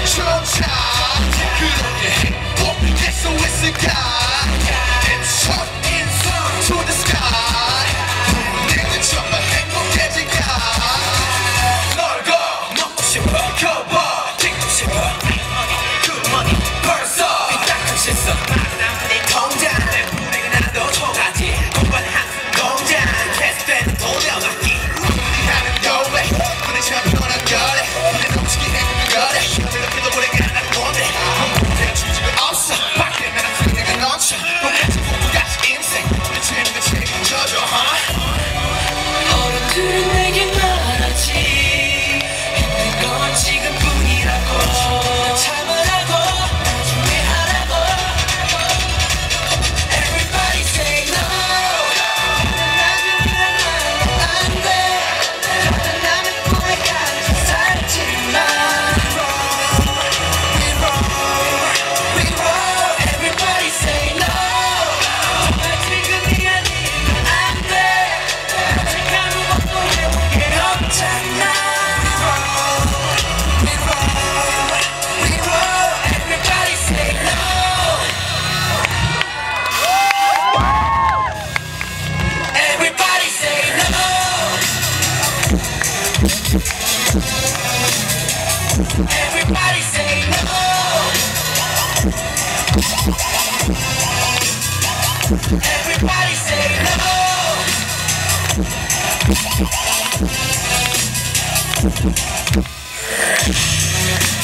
멈춰자 그렇게 행복할 수 있을까 It's up to the sky 내는 정말 행복해질까 널고 먹고 싶어 커버 찍고 싶어 Good money 벌써 삐딱한 실수 내 통장 내 분해가 나도 초가지 공부하는 한숨 공장 계속되는 돌려막기 우리 하는 거래 눈에 참 편한 거래 내 넘치기 행복한 거래 그렇게도 오래 가는 건데 내가 주지가 없어 밖에 나랑 상대가 넘쳐 똑같이 공부같이 인생 내 책임을 책임져줘 어른들은 내게 말하지 힘든 건 지금뿐이라고 참으라고 준비하라고 Everybody say no 나는 안돼 나는 후회까지 살지마 We roll Everybody say no 정말 지금이 아니면 안돼 아직 아무것도 해볼 게 없잖아 We roll Everybody say no Everybody say no Everybody say no Everybody say no